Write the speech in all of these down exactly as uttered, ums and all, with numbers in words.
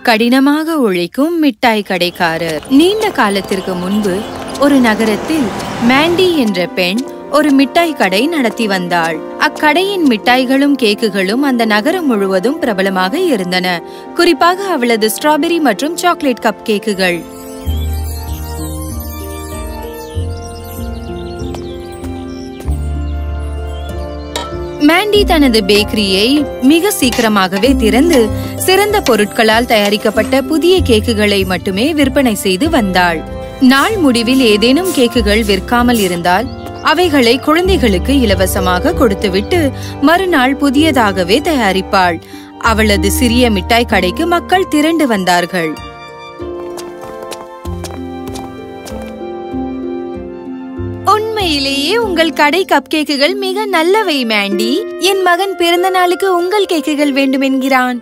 கடினமாக உழைக்கும் மிட்டாய் கடைக்காரர். நீண்ட காலத்திற்கு முன்பு ஒரு நகரத்தில் மாண்டி என்ற பெண் ஒரு மிட்டாய் கடை நடத்தி வந்தாள். அக்கடையின் மிட்டாய்களும் கேக்குகளும் அந்த நகரம் முழுவதும் பிரபலமாக இருந்தன. குறிப்பாக அவளது ஸ்ட்ராபெரி மற்றும் சாக்லேட் கப் கேக்குகள். மாண்டி தனது பேக்கரியை மிக சீக்கிரமாகவே திறந்து சிறந்த பொருட்களால் தயாரிக்கப்பட்ட புதிய கேக்குகளை மட்டுமே விற்பனை செய்து வந்தாள். நாள் முடிவில் ஏதேனும் கேக்குகள் விற்காமல் இருந்தால் அவைகளை குழந்தைகளுக்கு இலவசமாக கொடுத்துவிட்டு மறுநாள் புதியதாகவே தயாரிப்பாள். அவளது சிறிய மிட்டாய் கடைக்கு மக்கள் திரண்டு வந்தார்கள். உண்மையிலேயே உங்கள் கடை கப் கேக்குகள் மிக நல்லவை மாண்டி. என் மகன் பிறந்த நாளுக்கு உங்கள் கேக்குகள் வேண்டும் என்கிறான்.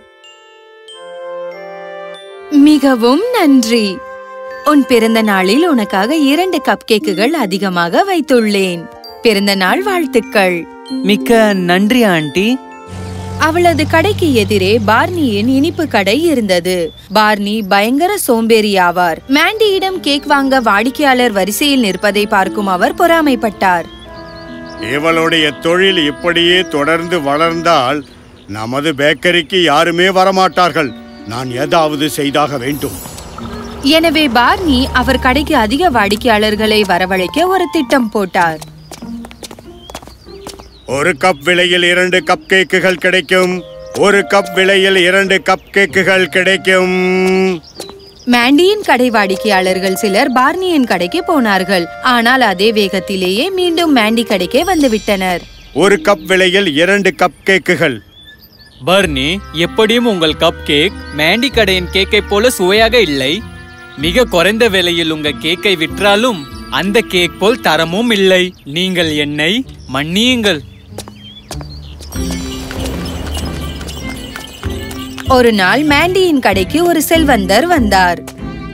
மிகவும் நன்றி. உன் பிறந்த நாளில் உனக்காக இரண்டு கப் கேக்குகள் அதிகமாக வைத்துள்ளேன். பிறந்த நாள் வாழ்த்துக்கள். மிக்க நன்றி ஆண்டி. அவளது கடைக்கு எதிரே பார்னியின் இனிப்பு கடை இருந்தது. பார்னி பயங்கர சோம்பேறி ஆவார். மாண்டியிடம் கேக் வாங்க வாடிக்கையாளர் வரிசையில் நிற்பதை பார்க்கும் அவர் பொறாமைப்பட்டார். இவளுடைய தொழில் இப்படியே தொடர்ந்து வளர்ந்தால் நமது பேக்கரிக்கு யாருமே வரமாட்டார்கள். நான் ஏதாவது செய்தாக வேண்டும். எனவே பார்னி அவர் கடைக்கு அதிக வாடிக்கையாளர்களை வரவழைக்க ஒரு திட்டம் போட்டார். ஒரு கப் விலையில் இரண்டு கப் கேக்குகள் கிடைக்கும். ஒரு கப் விலையில் இரண்டு கப் கேக்குகள் கிடைக்கும். மாண்டியின் கடை வாடிக்கையாளர்கள் சிலர் பார்னியின் கடைக்கு போனார்கள். ஆனால் அதே வேகத்திலேயே மீண்டும் மாண்டி கடைக்கே வந்துவிட்டனர். ஒரு கப் விலையில் இரண்டு கப் கேக்குகள். பர்னி, எப்படியும் உங்கள் கப் கேக் மாண்டி கடையின் கேக்கை போல சுவையாக இல்லை. மிக குறைந்த விலையில் உங்க கேக்கை விற்றாலும் அந்த கேக் போல் தரமும் இல்லை. நீங்கள் என்னை மன்னியுங்கள். ஒரு நாள் மாண்டியின் கடைக்கு ஒரு செல்வந்தர் வந்தார்.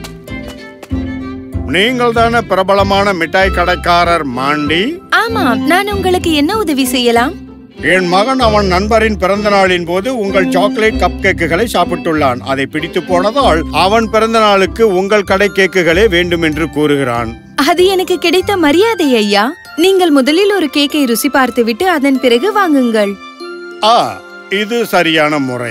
நீங்கள் தானே பிரபலமான மிட்டாய் கடைக்காரர் மாண்டி? ஆமாம், நான் உங்களுக்கு என்ன உதவி செய்யலாம்? என் மகன் அவன் நண்பரின் பிறந்த நாளின் போது உங்கள் சாக்லேட் கப் கேக்குகளை சாப்பிட்டுள்ளான். அதை பிடித்து போனதால் அவன் பிறந்த நாளுக்கு உங்கள் கடை கேக்குகளே வேண்டும் என்று கூறுகிறான். அது எனக்கு கிடைத்த மரியாதை ஐயா. நீங்கள் முதலில் ஒரு கேக்கை ருசி பார்த்துவிட்டு அதன் பிறகு வாங்குங்கள். ஆ, இது சரியான முறை.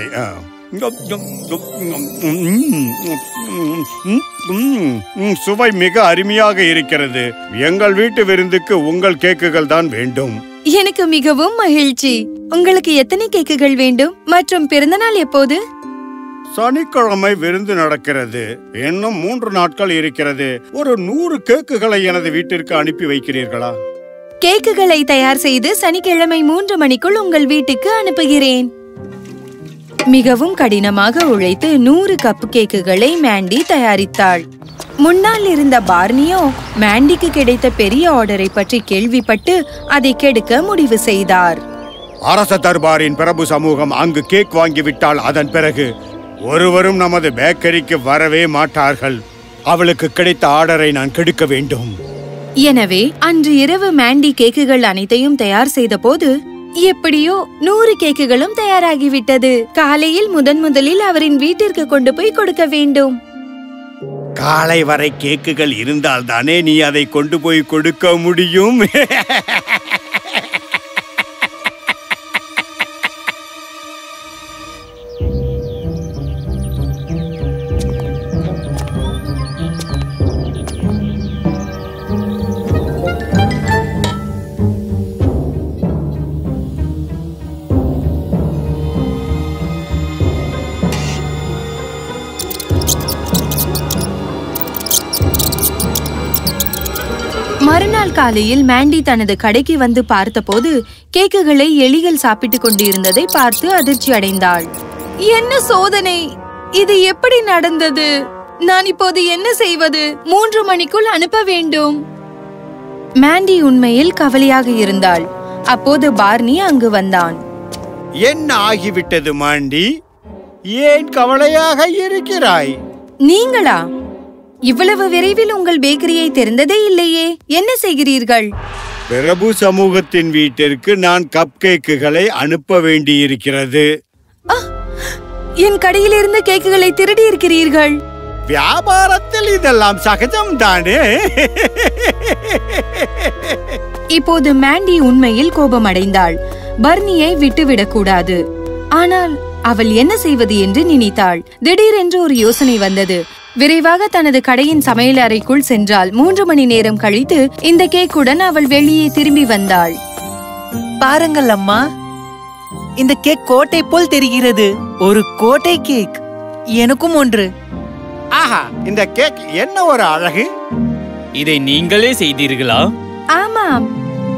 சுவை மிக அருமையாக இருக்கிறது. எங்கள் வீட்டு விருந்துக்கு உங்கள் கேக்குகள் தான் வேண்டும். எனக்கு மிகவும் மகிழ்ச்சி. உங்களுக்கு எத்தனை கேக்குகள் வேண்டும் மற்றும் பிறந்தநாள் எப்போது? சனிக்கிழமை விருந்து நடக்கிறது. இன்னும் மூன்று நாட்கள் இருக்கிறது. ஒரு நூறு கேக்குகளை எனது வீட்டிற்கு அனுப்பி வைக்கிறீர்களா? கேக்குகளை தயார் செய்து சனிக்கிழமை மூன்று மணிக்குள் உங்கள் வீட்டுக்கு அனுப்புகிறேன். மிகவும் கடினமாக உழைத்து நூறு கப் கேக்குகளை மாண்டி தயாரித்தாள். முன்னால் இருந்த பார்னியோ மாண்டிக்கு கிடைத்த பெரிய ஆர்டரை பற்றி கேள்விப்பட்டு அதை கெடுக்க முடிவு செய்தார். அரச தர்பாரின் பிரபு சமூகம் அங்கு கேக் வாங்கிவிட்டால் அதன் பிறகு ஒருவரும் நமது பேக்கரிக்கு வரவே மாட்டார்கள். அவளுக்கு கிடைத்த ஆர்டரை நான் கெடுக்க வேண்டும். எனவே அன்று இரவு மாண்டி கேக்குகள் அனைத்தையும் தயார் செய்த போது எப்படியோ நூறு கேக்குகளும் தயாராகிவிட்டது. காலையில் முதன் முதலில் அவரின் வீட்டிற்கு கொண்டு போய் கொடுக்க வேண்டும். காலை வரை கேக்குகள் இருந்தால் தானே நீ அதை கொண்டு போய் கொடுக்க முடியும். மறுநாள் காலையில் மாண்டி தனது கடைக்கு வந்து பார்த்தபோது கேக்குகளை எலிகள் சாப்பிட்டுக் கொண்டிருந்ததை பார்த்து அதிர்ச்சி அடைந்தாள். என்ன சோதனை! இது எப்படி நடந்தது? நான் இப்போது என்ன செய்வது? மூன்று மணிக்குள் அனுப்ப வேண்டும். மாண்டி உண்மையில் கவலையாக இருந்தாள். அப்போது பார்னி அங்கு வந்தான். என்ன ஆகிவிட்டது மாண்டி? ஏன் கவலையாக இருக்கிறாய்? நீங்களா? இவ்வளவு விரைவில் உங்கள் பேக்கரியை திறந்ததே இல்லையே, என்ன செய்கிறீர்கள்? பிரபு சமூகத்தின் வீட்டிற்கு நான் கப் கேக்குகளை அனுப்ப வேண்டியிருக்கிறது. என் கடையிலிருந்து கேக்குகளை திருடி இருக்கிறீர்கள். வியாபாரத்தில் இதெல்லாம் சகஜம் தானே. இப்போது மாண்டி உண்மையில் கோபமடைந்தாள். பர்னியை விட்டுவிடக் கூடாது. ஆனால் அவள் என்ன செய்வது என்று நினைத்தாள். திடீரென்று ஒரு யோசனை வந்தது. விரைவாக தனது கடையின் சமையல் அறைக்குள் சென்றாள். மூன்று மணி நேரம் கழித்து இந்த கேக்குடன் அவள் வெளியே திரும்பி வந்தாள். பாருங்கள் அம்மா, இந்த கேக் கோட்டை போல் தெரிகிறது. ஒரு கோட்டை கேக். எனக்கும் ஒன்று. ஆஹா, இந்த கேக் என்ன ஒரு அழகு. இதை நீங்களே செய்தீர்களா? ஆமாம்.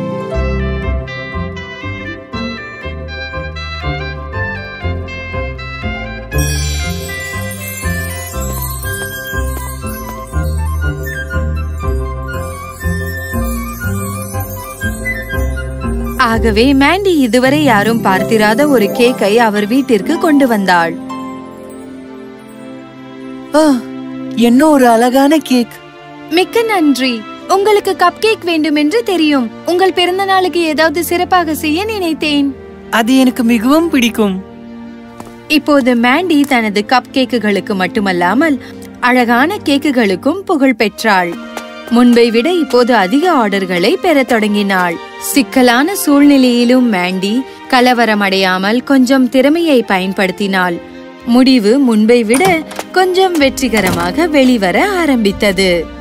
ஆகவே மாண்டி இதுவரை யாரும் பார்த்திராத ஒரு கேக்கை அவர் வீட்டிற்கு கொண்டு வந்தாள். என்ன ஒரு அழகான கேக். மிக்க நன்றி. உங்களுக்கு கப் கேக் வேண்டும் என்று தெரியும். உங்கள் பிறந்த நாளுக்கு ஏதாவது சிறப்பாக செய்ய நினைத்தேன். அது எனக்கு மிகவும் பிடிக்கும். இப்போது மாண்டி தனது கப் கேக்குகளுக்கு மட்டுமல்லாமல் அழகான கேக்குகளுக்கும் புகழ் பெற்றாள். முன்பை விட இப்போது அதிக ஆர்டர்களை பெறத் தொடங்கினாள். சிக்கலான சூழ்நிலையிலும் மாண்டி கலவரமடையாமல் கொஞ்சம் திறமையை பயன்படுத்தினாள். முடிவு முன்பை விட கொஞ்சம் வெற்றிகரமாக வெளிவர ஆரம்பித்தது.